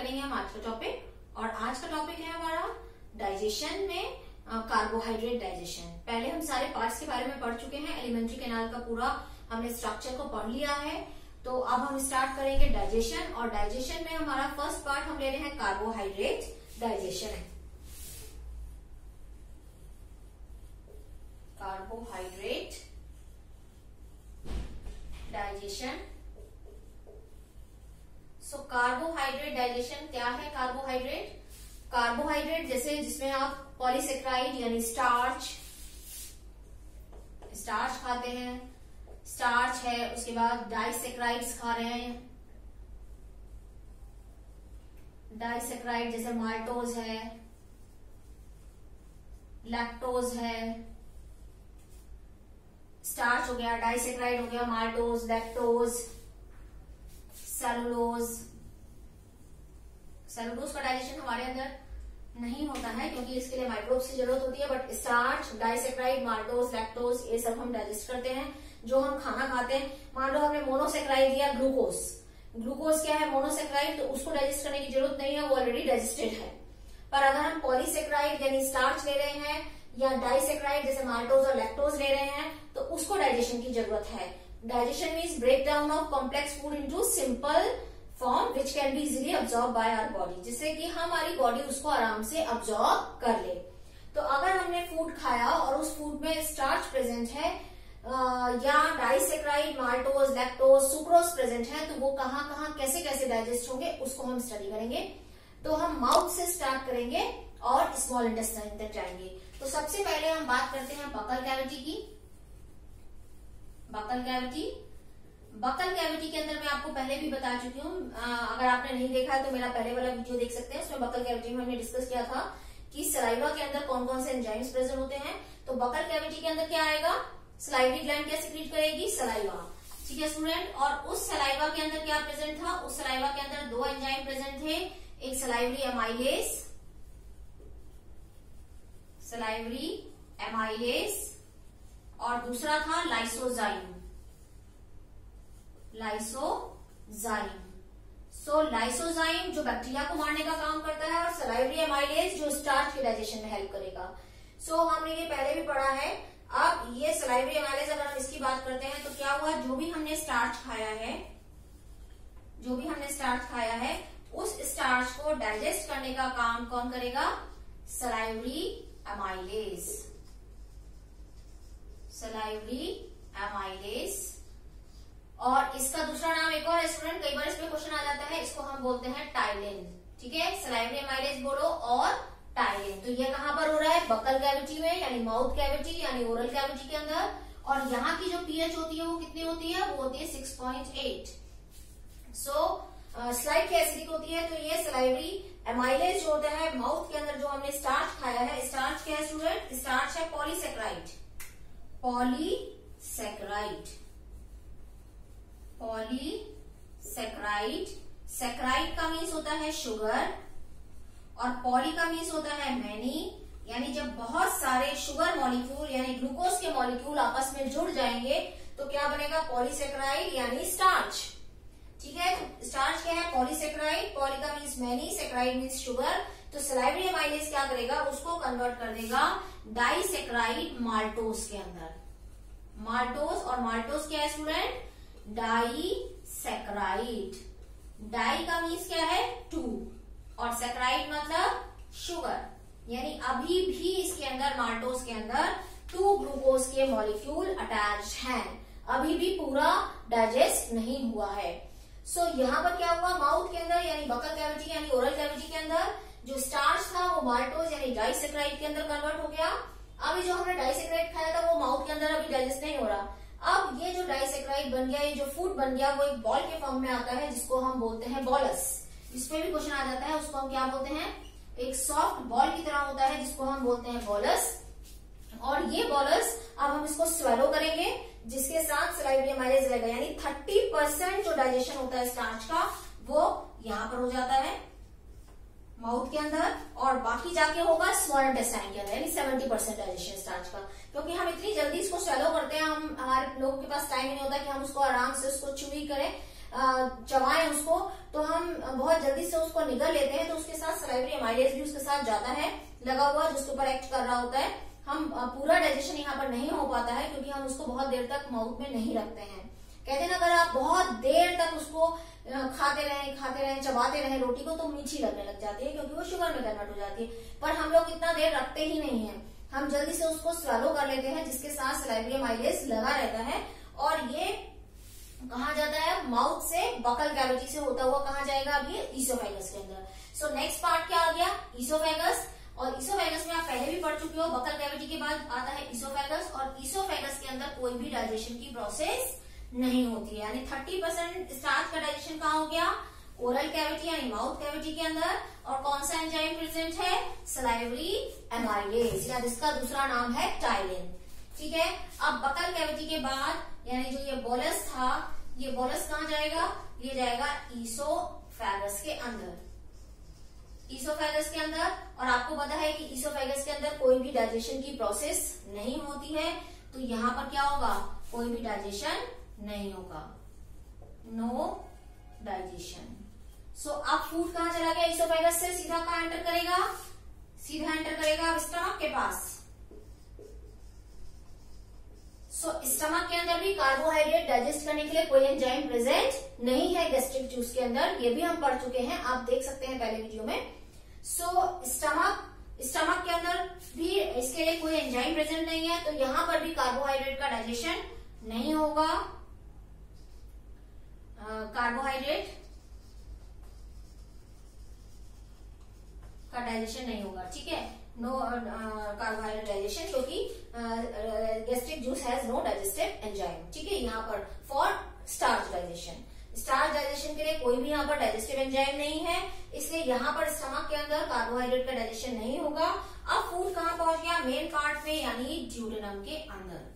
करेंगे हम आज का टॉपिक। और आज का टॉपिक है हमारा डाइजेशन में कार्बोहाइड्रेट डाइजेशन। पहले हम सारे पार्ट्स के बारे में पढ़ चुके हैं, एलिमेंट्री कैनाल का पूरा हमने स्ट्रक्चर को पढ़ लिया है। तो अब हम स्टार्ट करेंगे डाइजेशन, और डाइजेशन में हमारा फर्स्ट पार्ट हम ले रहे हैं carbohydrate digestion. Carbohydrate digestion. So carbohydrate digestion क्या है? कार्बोहाइड्रेट जैसे जिसमें आप पॉलीसेक्राइड यानी स्टार्च खाते हैं, स्टार्च है, उसके बाद डाइसेक्राइड्स खा रहे हैं, डाइसेक्राइड जैसे माल्टोज है, लैक्टोज है, स्टार्च हो गया, डाइसेक्राइड हो गया, माल्टोज, लैक्टोज, सेलुलोज का डाइजेशन हमारे अंदर नहीं होता है क्योंकि इसके लिए माइक्रोब्स की जरूरत होती है। But starch, disaccharide, maltose, lactose ये सब हम डाइजेस्ट करते हैं जो हम खाना खाते हैं। मान लो हमने मोनोसेक्राइड दिया ग्लूकोज क्या है? मोनोसेक्राइड, तो उसको डाइजेस्ट करने की जरूरत नहीं है, वो ऑलरेडी डाइजेस्टेड है। पर अगर हम पॉलीसेक्राइड यानी स्टार्च ले रहे हैं या डाइसेक्राइड जैसे माल्टोज और लैक्टोज ले रहे हैं तो उसको डाइजेशन की जरूरत है। Digestion means break down of complex food into simple form which can be easily absorb by our body, जिससे कि हमारी बॉडी उसको आराम से अब्सॉर्ब कर ले। तो अगर हमने फूड खाया और उस फूड में स्टार्च प्रेजेंट है या disaccharide, maltose, lactose, sucrose present है, तो वो कहाँ कैसे कैसे डाइजेस्ट होंगे उसको हम स्टडी करेंगे। तो हम माउथ से स्टार्ट करेंगे और स्मॉल इंटेस्टाइन तक जाएंगे। तो सबसे पहले हम बात करते हैं बकल कैविटी की। बकल कैविटी के अंदर मैं आपको पहले भी बता चुकी हूँ, अगर आपने नहीं देखा है तो मेरा पहले वाला वीडियो देख सकते हैं। उसमें बकल कैविटी में हमने डिस्कस किया था कि सलाइवा के अंदर कौन कौन से एंजाइम्स प्रेजेंट होते हैं। तो बकल कैविटी के अंदर क्या आएगा? सलाइवरी ग्लैंड क्या सिक्रीट करेगी? सलाइवा। ठीक है स्टूडेंट। और उस सलाइवा के अंदर क्या प्रेजेंट था? उस सलाइवा के अंदर दो एंजाइम प्रेजेंट थे, एक सलाइवरी एमाइलेस और दूसरा था लाइसोजाइम। सो लाइसोजाइम जो बैक्टीरिया को मारने का काम करता है और सलाइवरी एमाइलेज जो स्टार्च के डाइजेशन में हेल्प करेगा। सो हमने ये पहले भी पढ़ा है। अब ये सलाइवरी एमाइलेज अगर हम इसकी बात करते हैं तो क्या हुआ? जो भी हमने स्टार्च खाया है उस स्टार्च को डाइजेस्ट करने का काम कौन करेगा? Salivary amylase. और इसका दूसरा नाम एक और है स्टूडेंट, कई बार इसमें क्वेश्चन आ जाता है, इसको हम बोलते हैं टाइलिन। ठीक है, सलाइवरी एमाइलेज बोलो और टाइलिन। तो ये कहां पर हो रहा है? बकल कैविटी में, यानी माउथ कैविटी यानी ओरल कैविटी के अंदर। और यहाँ की जो पीएच होती है वो कितनी होती है? वो होती है 6.8। सो स्लाइटली एसिडिक होती है। तो ये सलाइवरी एमाइलेज जो होता है माउथ के अंदर, जो हमने स्टार्च खाया है, स्टार्च क्या है स्टूडेंट? स्टार्च है पॉलीसेक्राइड। सेक्राइड का मीन्स होता है शुगर और पॉली का मीन्स होता है मैनी, यानी जब बहुत सारे शुगर मॉलिक्यूल यानी ग्लूकोज के मॉलिक्यूल आपस में जुड़ जाएंगे तो क्या बनेगा? पॉलीसेक्राइड यानी स्टार्च। ठीक है, स्टार्च क्या है? पॉलीसेक्राइड, पॉली का means many, saccharide means sugar. तो सलाइवरी एमाइलेज क्या करेगा? उसको कन्वर्ट कर देगा डाइसेक्राइड माल्टोज के अंदर। माल्टोज, और माल्टोज क्या है स्टूडेंट? डाइसेक्राइड। डाई का मीन्स क्या है? 2 और सेक्राइड मतलब शुगर, यानी अभी भी इसके अंदर माल्टोज के अंदर 2 ग्लूकोज के मॉलिक्यूल अटैच हैं, अभी भी पूरा डाइजेस्ट नहीं हुआ है। सो यहाँ पर क्या हुआ? माउथ के अंदर यानी बकल कैविटी यानी ओरल कैविटी के अंदर जो स्टार्च था वो माल्टोज यानी डाइसेक्राइड के अंदर कन्वर्ट हो गया। अभी जो हमने डाइसेक्राइड खाया था वो माउथ के अंदर अभी डाइजेस्ट नहीं हो रहा। अब ये जो डाइसेक्राइड बन गया, ये जो फूड बन गया, वो एक बॉल के फॉर्म में आता है जिसको हम बोलते हैं बॉलस। इसमें भी क्वेश्चन आ जाता है, उसको हम क्या बोलते हैं? एक सॉफ्ट बॉल की तरह होता है जिसको हम बोलते हैं बॉलस। और ये बॉलस अब हम इसको स्वेलो करेंगे, जिसके साथ सलाइवरी एमाइलेज रहेगा, यानी 30% जो डाइजेशन होता है स्टार्च का वो यहाँ पर हो जाता है माउथ के अंदर, और बाकी जाके होगा स्मॉल इंटेस्टाइन के अंदर, यानी 70% डाइजेशन स्टार्च का। क्योंकि हम इतनी जल्दी इसको स्वेलो करते हैं, हमारे लोगों के पास टाइम नहीं होता कि हम उसको आराम से उसको च्यूई करें। चबाएं उसको तो हम बहुत जल्दी से उसको निगल लेते हैं, तो उसके साथ सलाइवरी एमाइलेज भी उसके साथ जाता है लगा हुआ, जिसके ऊपर एक्ट कर रहा होता है। हम पूरा डाइजेशन यहाँ पर नहीं हो पाता है क्योंकि हम उसको बहुत देर तक माउथ में नहीं रखते हैं। कहते हैं अगर आप बहुत देर तक उसको खाते रहें चबाते रहें रोटी को, तो मीठी लगने लग जाती है क्योंकि वो शुगर में कन्वर्ट हो जाती है। पर हम लोग इतना देर रखते ही नहीं है, हम जल्दी से उसको स्वेलो कर लेते हैं, जिसके साथ सलाइवरी एमाइलेज लगा रहता है। और ये कहा जाता है माउथ से बकल कैविटी से होता हुआ कहा जाएगा अब ये ईसोफेगस के अंदर। सो नेक्स्ट पार्ट क्या आ गया, ईसोफेगस। और ईसोफेगस में आप पहले भी पढ़ चुके हो, बकल कैविटी के बाद आता है ईसोफेगस, और ईसोफेगस के अंदर कोई भी डाइजेशन की प्रोसेस नहीं होती है। यानी 30% स्टार्च का डाइजेशन कहाँ हो गया, ओरल कैविटी यानी माउथ कैविटी के अंदर। और कौन सा एंजाइम प्रेजेंट है, सलाइवरी एमाइलेज, या जिसका दूसरा नाम है टाइलिन। ठीक है, अब बकल कैविटी के बाद यानी जो ये बोलस था, ये बोलस कहाँ जाएगा, ये जाएगा ईसोफेगस के अंदर, ईसोफेगस के अंदर। और आपको पता है कि ईसोफेगस के अंदर कोई भी डाइजेशन की प्रोसेस नहीं होती है, तो यहाँ पर क्या होगा, कोई भी डाइजेशन नहीं होगा, नो डाइजेशन। सो अब फूड कहाँ चला गया, ईसोफेगस से सीधा कहाँ एंटर करेगा, सीधा एंटर करेगा स्टमक के पास। सो स्टमक के अंदर भी कार्बोहाइड्रेट डाइजेस्ट करने के लिए कोई एंजाइम प्रेजेंट नहीं है गैस्ट्रिक जूस के अंदर, ये भी हम पढ़ चुके हैं, आप देख सकते हैं पहले वीडियो में। सो स्टमक के अंदर भी इसके लिए कोई एंजाइम प्रेजेंट नहीं है, तो यहां पर भी कार्बोहाइड्रेट का डाइजेशन नहीं होगा, कार्बोहाइड्रेट का डाइजेशन नहीं होगा। ठीक है, नो कार्बोहाइड्रेट डाइजेशन, क्योंकि gastric juice has no digestive enzyme. ठीक है, यहाँ पर for starch digestion, starch digestion के लिए कोई भी यहाँ पर डाइजेस्टिव एंजाइम नहीं है, इसलिए यहाँ पर स्टमक के अंदर कार्बोहाइड्रेट का डाइजेशन नहीं होगा। अब फूड कहाँ पहुंच गया, मेन पार्ट में यानी ड्यूडेनम के अंदर,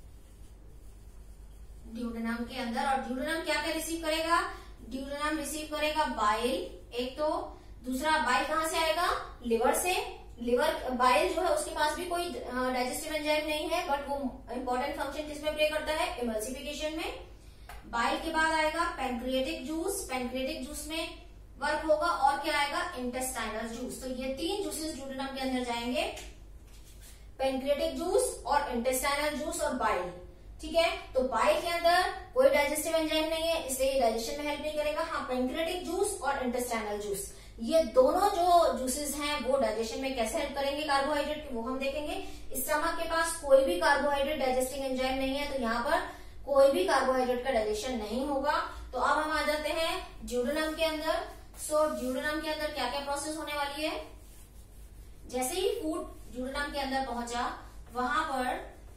ड्यूडेनम के अंदर। और ड्यूडेनम क्या क्या रिसीव करेगा, ड्यूडेनम रिसीव करेगा बाइल, एक तो दूसरा बाइल कहाँ से आएगा, लिवर से। लिवर बाइल जो है उसके पास भी कोई डाइजेस्टिव एंजाइम नहीं है, बट वो इंपॉर्टेंट फंक्शन किसमें प्ले करता है, इमल्सिफिकेशन में। बाइल के बाद आएगा पैंक्रियाटिक जूस, पैंक्रियाटिक जूस में वर्क होगा, और क्या आएगा, इंटेस्टाइनल जूस। तो ये तीन जूसेस ड्यूडेनम के अंदर जाएंगे, पैंक्रियाटिक जूस और इंटेस्टाइनल जूस और बाइल। ठीक है, तो बाइल के अंदर कोई डाइजेस्टिव एंजाइम नहीं है, इसलिए ये डाइजेशन में हेल्प नहीं करेगा। हाँ, पैंक्रियाटिक जूस और इंटेस्टाइनल जूस, ये दोनों जो जूसेस हैं वो डाइजेशन में कैसे हेल्प करेंगे कार्बोहाइड्रेट की, वो हम देखेंगे। स्टमक के पास कोई भी कार्बोहाइड्रेट डाइजेस्टिंग एंजाइम नहीं है, तो यहाँ पर कोई भी कार्बोहाइड्रेट का डाइजेशन नहीं होगा। तो अब हम आ जाते हैं ड्यूडेनम के अंदर। सो ड्यूडेनम के अंदर क्या क्या प्रोसेस होने वाली है, जैसे ही फूड ड्यूडेनम के अंदर पहुंचा, वहां पर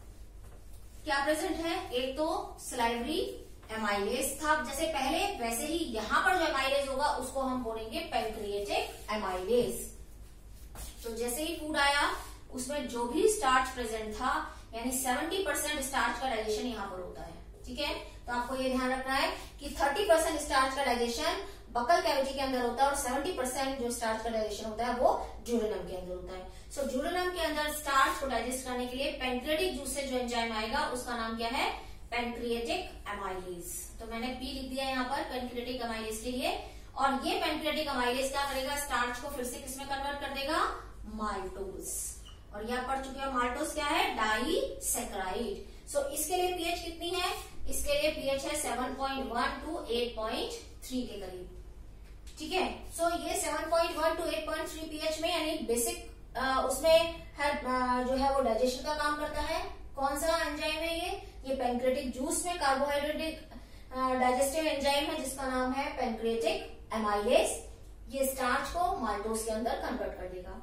क्या प्रेजेंट है, एक तो सलाइवरी एमाइलेज था जैसे पहले, वैसे ही यहाँ पर जो एमाइलेज होगा उसको हम बोलेंगे पैंक्रियाटिक एमाइलेज। तो जैसे ही फूड आया उसमें जो भी स्टार्च प्रेजेंट था, यानी 70% स्टार्च का डाइजेशन यहाँ पर होता है। ठीक है, तो आपको ये ध्यान रखना है कि 30% स्टार्च का डाइजेशन बकल कैविटी के अंदर होता है, और 70% जो स्टार्च का डाइजेशन होता है वो ड्यूडेनम के अंदर होता है। सो ड्यूडेनम के अंदर स्टार्च को डाइजेस्ट करने के लिए पैंक्रियाटिक जूस से जो एंजाइम आएगा उसका नाम क्या है, पैंक्रियाटिक एमाइलेज। तो मैंने पी लिख दिया यहाँ पर पैंक्रियाटिक एमाइलेज के लिए। और ये पैंक्रियाटिक एमाइलेज क्या करेगा, स्टार्च को फिर से किसमें कन्वर्ट कर देगा, माल्टोज। और यह पढ़ चुके हो माल्टोज क्या है, डाइसैकेराइड। सो इसके लिए पीएच कितनी है, इसके लिए पीएच है 7.1 to 8.3 के करीब। ठीक है, सो ये 7.1 to 8.3 पीएच में यानी बेसिक उसमें जो है वो डाइजेशन का काम करता है। कौन सा एंजाइम है ये पैंक्रियाटिक जूस में कार्बोहाइड्रेट डाइजेस्टिव एंजाइम है जिसका नाम है पैंक्रियाटिक एमाइलेज। ये स्टार्च को माल्टोज के अंदर कन्वर्ट कर देगा।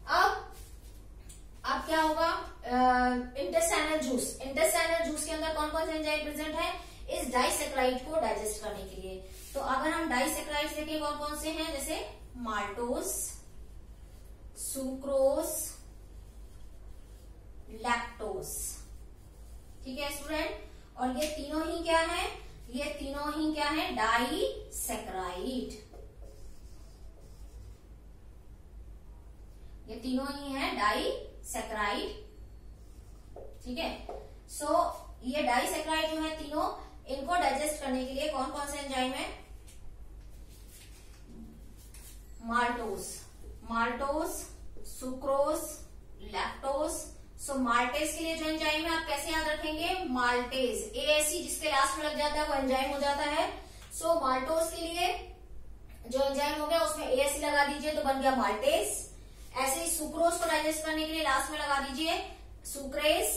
अब क्या होगा, इंटेस्टाइनल जूस, इंटेस्टाइनल जूस के अंदर कौन कौन से एंजाइम प्रेजेंट है, इस डाइसैकेराइड को डाइजेस्ट करने के लिए। तो अगर हम डाइसैकेराइड देखें कौन कौन से हैं, जैसे माल्टोज, सुक्रोज, लैक्टोज। ठीक है स्टूडेंट, और ये तीनों ही क्या है, ये तीनों ही क्या है, डाइसैकेराइड। ये तीनों ही है डाइसैकेराइड। ठीक है, सो ये डाइसैकेराइड जो है तीनों, इनको डाइजेस्ट करने के लिए कौन कौन से एंजाइम है, maltose, maltose, sucrose, lactose. So maltase के लिए जो एंजाइम है आप कैसे याद रखेंगे, माल्टेज, एएसई जिसके लास्ट में लग जाता है वो एंजाइम हो जाता है। सो माल्टोज के लिए जो एंजाइम हो गया उसमें एएसई लगा दीजिए तो बन गया माल्टेज। ऐसे ही सुक्रोज को डाइजेस्ट करने के लिए लास्ट में लगा दीजिए सुक्रेज,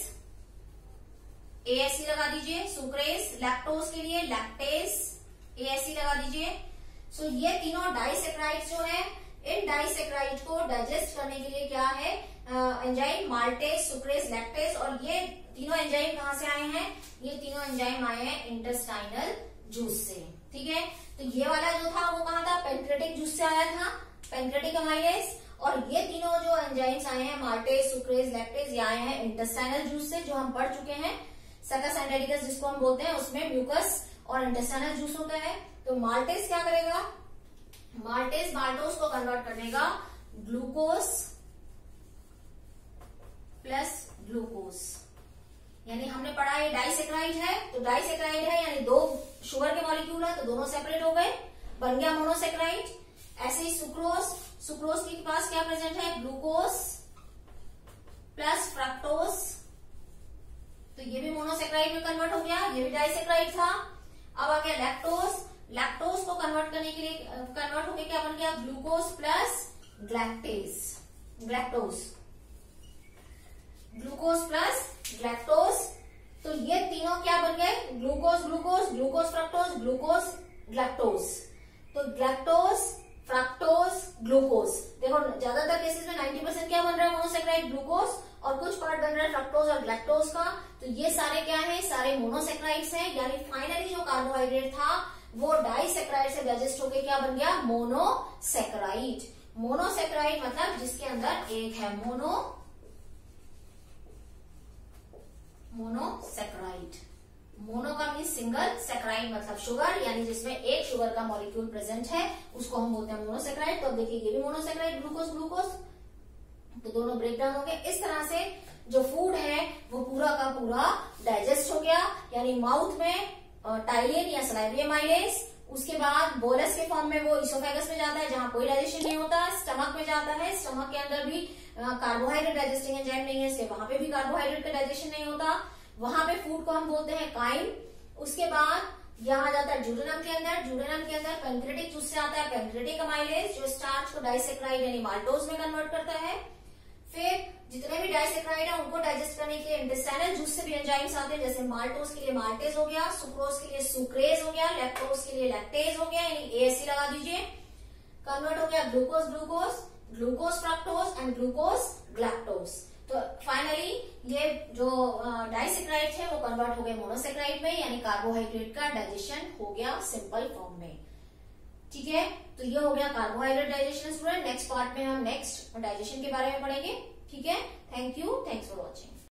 एएसई लगा दीजिए सुक्रेज। लैक्टोज के लिए लैक्टेज, एएसई लगा दीजिए। सो ये तीनों डाइसेक्राइड्स जो है, इन डाइसेक्राइड को डाइजेस्ट करने के लिए क्या है एंजाइम, माल्टेज, सुक्रेज, लैक्टेज। और ये तीनों एंजाइम कहां से आए हैं, ये तीनों एंजाइम आए हैं इंटेस्टाइनल जूस से। ठीक है, तो ये वाला जो था वो कहां था, पेनक्रेटिक जूस से आया था, पेनक्रेटिक अमाइलेज। और ये तीनों जो एंजाइम्स आए हैं माल्टेज, सुक्रेज, लैक्टेज, ये आए हैं इंटेस्टाइनल जूस से, जो हम पढ़ चुके हैं। सकस एंटेरिकस जिसको हम बोलते हैं उसमें म्यूकस और इंटेस्टाइनल जूस होता है। तो माल्टेज क्या करेगा, माल्टेज माल्टोज को कन्वर्ट करेगा ग्लूकोज प्लस ग्लूकोज, यानी हमने पढ़ा ये डाइसेक्राइड है, तो डाइसेक्राइड है यानी दो शुगर के मॉलिक्यूल है तो दोनों सेपरेट हो गए, बन गया मोनोसेक्राइड। ऐसे ही सुक्रोज, सुक्रोज के पास क्या प्रेजेंट है, ग्लूकोज प्लस फ्रक्टोज, तो ये भी मोनोसेक्राइड में कन्वर्ट हो गया, ये भी डाइसेक्राइड था। अब आ गया लैक्टोज, लैक्टोज को कन्वर्ट करने के लिए कन्वर्ट होकर क्या बन गया, glucose plus galactase, galactose, glucose plus galactose. तो ये तीनों क्या बन गए, glucose glucose, glucose fructose, glucose galactose. तो ग्लैक्टोज, फ्रक्टोज, ग्लूकोज, देखो ज्यादातर केसेस में 90% क्या बन रहा है मोनोसेक्राइड, ग्लूकोज, और कुछ पार्ट बन रहा है फ्रक्टोज और ग्लैक्टोज का। तो ये सारे क्या है, सारे मोनोसेक्राइड्स हैं, यानी फाइनली जो कार्बोहाइड्रेट था वो डाइसेक्राइड से डाइजेस्ट होकर क्या बन गया, मोनोसेक्राइड। मोनोसेक्राइड मतलब जिसके अंदर एक है, मोनोसेक्राइड। मोनो का मीन सिंगल, सेक्राइड मतलब शुगर, यानी जिसमें एक शुगर का मॉलिक्यूल प्रेजेंट है उसको हम बोलते हैं मोनोसेक्राइड। तो अब देखिए ये भी मोनोसेक्राइड, ग्लूकोज ग्लूकोज, तो दोनों ब्रेकडाउन हो गए। इस तरह से जो फूड है वो पूरा का पूरा डाइजेस्ट हो गया, यानी माउथ में टाइलिन या सलाइवरी माइलेज, उसके बाद बोलस के फॉर्म में वो इसोफेगस में जाता है जहां कोई डाइजेशन नहीं होता, स्टमक में जाता है, स्टमक के अंदर भी कार्बोहाइड्रेट डाइजेस्टिंग एंजाइम नहीं है इसलिए वहां पे भी कार्बोहाइड्रेट का डाइजेशन नहीं होता, वहां पे फूड को हम बोलते हैं काइम। उसके बाद यहाँ जाता है जूडेनम के अंदर, जूडेनम के अंदर पेनक्रेटिक जूस से आता है पेनक्रेटिक अमाइलेज जो स्टार्च को डाइसेक्राइड यानी माल्टोज में कन्वर्ट करता है। फिर जितने भी डाइसेक्राइड है उनको डाइजेस्ट करने के लिए इंटेस्टाइनल जूस से भी एंजाइम्स आते हैं, जैसे माल्टोज के लिए माल्टेज हो गया, सुक्रोज के लिए सुक्रेज हो गया, लैक्टोज के लिए लैक्टेज हो गया, यानी एएसई लगा दीजिए। कन्वर्ट हो गया glucose glucose, glucose fructose and glucose galactose. तो फाइनली ये जो डाइसेक्राइड है वो कन्वर्ट हो गए मोनोसेक्राइड में, यानी कार्बोहाइड्रेट का डाइजेशन हो गया सिंपल फॉर्म में। ठीक है, तो ये हो गया carbohydrate digestion student. Next part में हम नेक्स्ट डाइजेशन के बारे में पढ़ेंगे। ठीक है, thank you, thanks for watching.